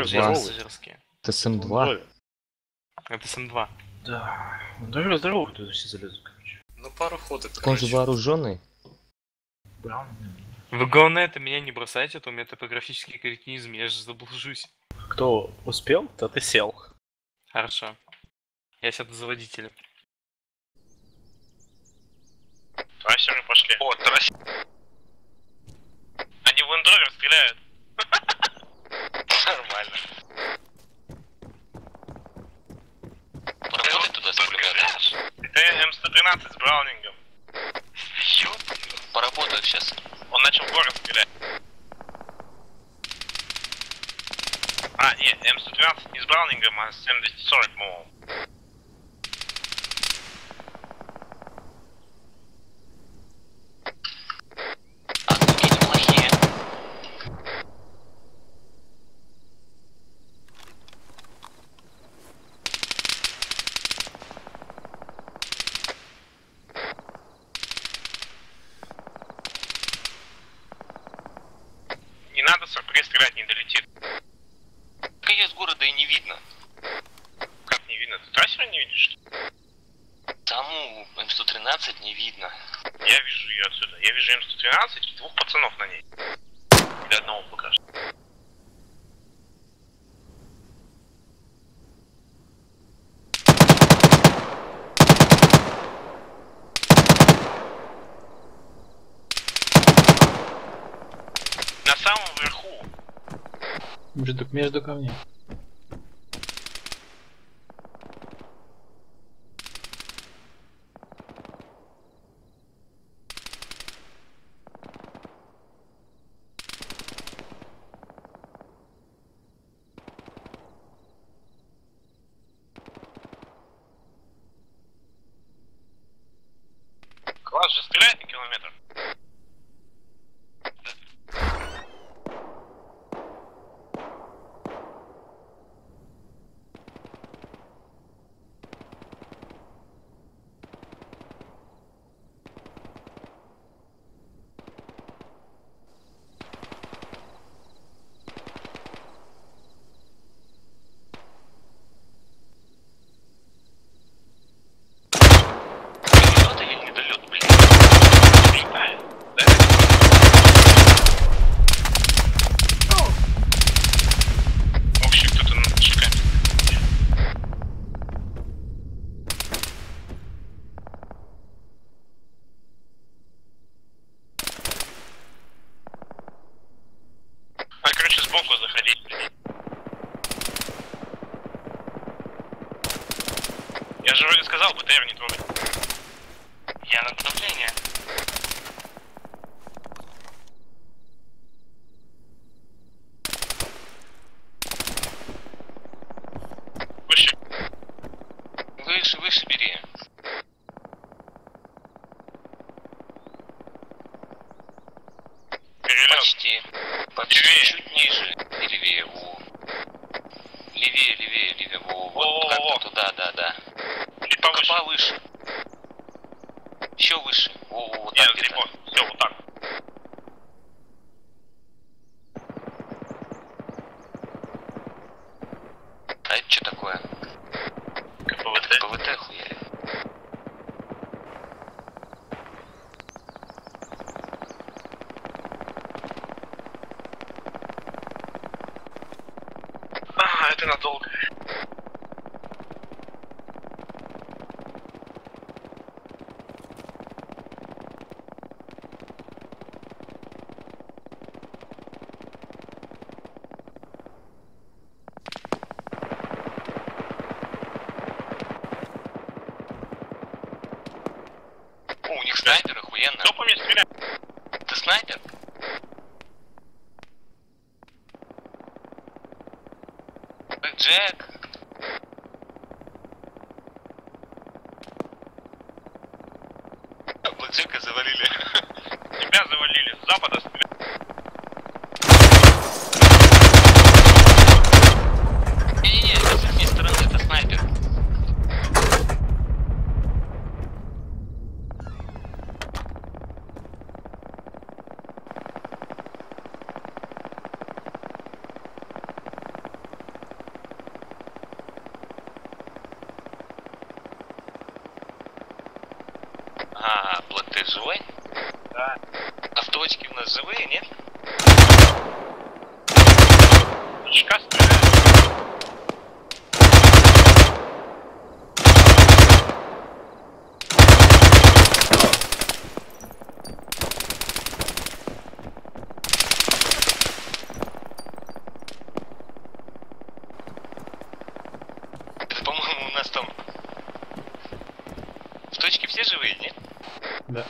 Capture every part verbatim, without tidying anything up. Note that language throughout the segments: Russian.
Здорово. Пассажирские. Это эс эм два. Это эс эм два. Да. Здорово, здорово, тут все залезут, короче. Ну, пару ходок, Так он же короче. вооруженный. Браун. Вы главное это меня не бросайте, а то у меня топографический кретинизм, я же заблужусь. Кто успел, тот и сел. Хорошо. Я сяду за водителем. Трассеры пошли. О, трассеры. Они в лендровер стреляют. Нормально. Поработай туда с пулеметом. Это эм сто тринадцать с Браунингом. Чё? Поработаю сейчас. Он начал в город стрелять. А, нет, эм сто тринадцать не с Браунингом, а с эм двести сорок, по-моему. А звуки неплохие. Не надо сюрприз стрелять, не долетит. Так ее с города и не видно. Как не видно? Ты трассера не видишь? Саму эм сто тринадцать не видно. Я вижу ее отсюда. Я вижу эм сто тринадцать и двух пацанов на ней. Или одного пока что. На самом верху. Между, между камнями. Класс же стреляет на километр. Недолет или недолет, блин? Летает. Да? Вообще кто-то на шиками. А, короче, сбоку заходить. Я же вроде сказал, бэ тэ эр не трогать. Я на давление. Выше. Выше, выше бери. Перелет. Почти. Почти Левее. чуть ниже. И левее. Во. Левее, левее, левее. Во, вот Во-во-во. как-то туда, да, да. Чуть Только повыше. повыше. Еще выше. Во, во, вот Нет, так где-то. грибок. Все, вот так. А это что такое? ка пэ вэ тэ. пэ вэ тэ хуяли. А, это надолго. О, у них снайпер охуенно. Кто по мне стреляет? Ты снайпер? Джек. Блэкджека завалили. Тебя завалили. С запада стреляют. Не-не-не, это с их стороны, это снайпер. А, Блэк, ты живой? Да. А в точке у нас живые, нет? Точка стреляет. Это, по-моему, у нас там... В точке все живые, нет? Да.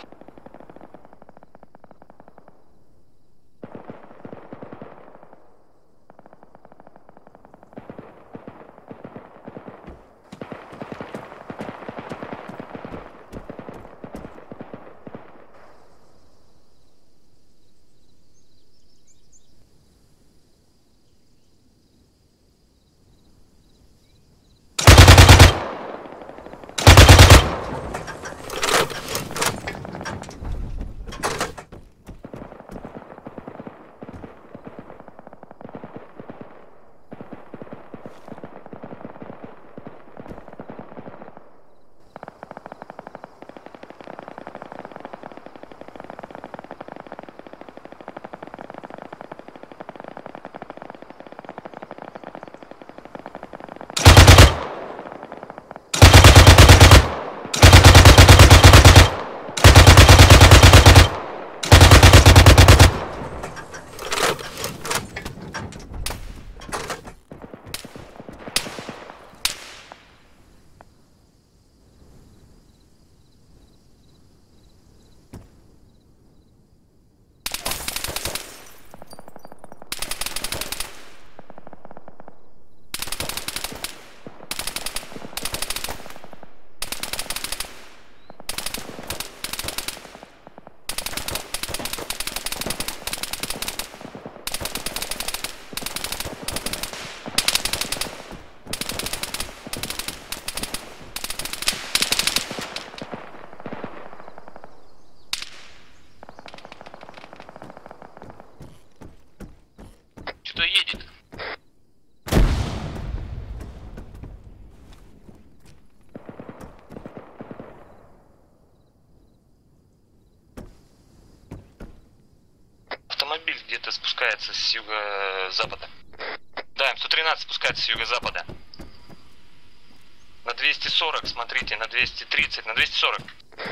Что едет? Автомобиль где-то спускается с юго-запада. Да, М сто тринадцать спускается с юго-запада. На двести сорок, смотрите, на двести тридцать, на двести сорок.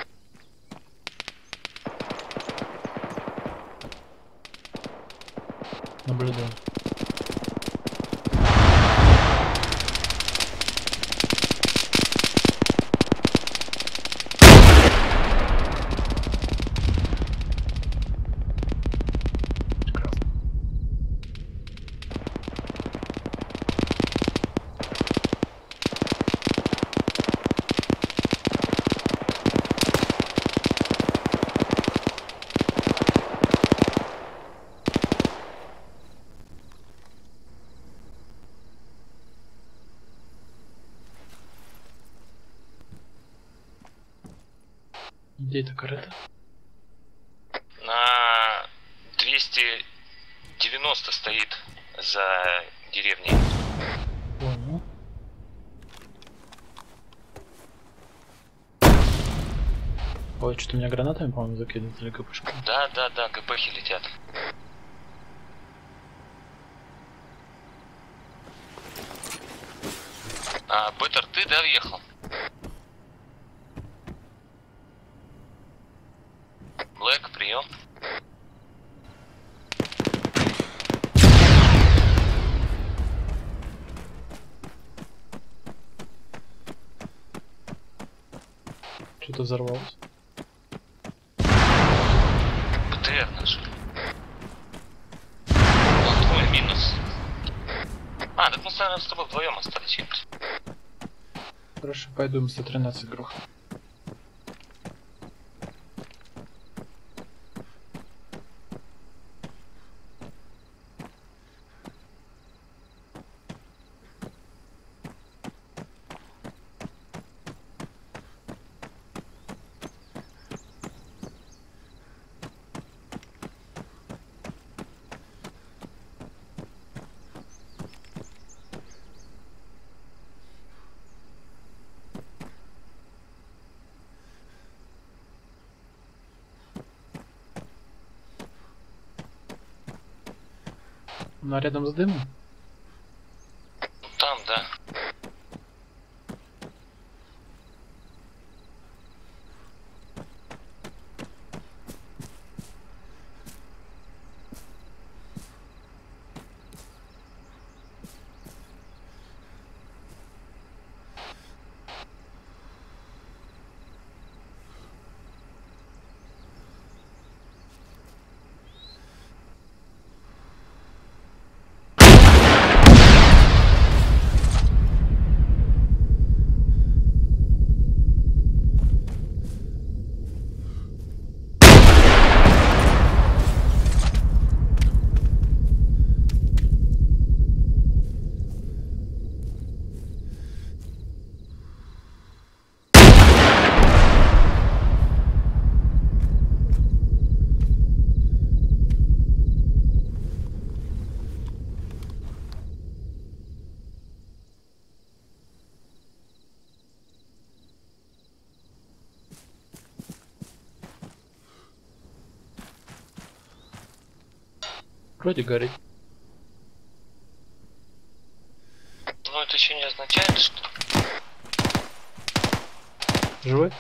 Наблюдаю. Где это корыто? На двести девяносто стоит за деревней. Понял. Ой, что-то меня гранатами, по-моему, закидывают или ГПшками. Да, да, да, ГПхи летят. А, Беттер, ты, да, въехал? Блэк, прием. Что-то взорвалось. БТР наш. Вот твой минус. А, так мы с вами с тобой вдвоем остались ехать. Хорошо, пойду М сто тринадцать грох. Она рядом с дымом? Там, да. Вроде горит. Ну, это еще не означает, что... Живой?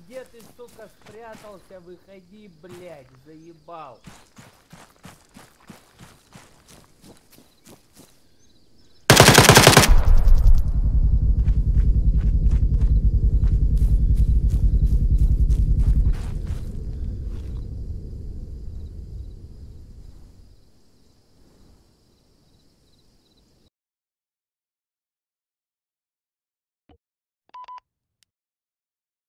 Где ты, сука, спрятался? Выходи, блядь, заебал.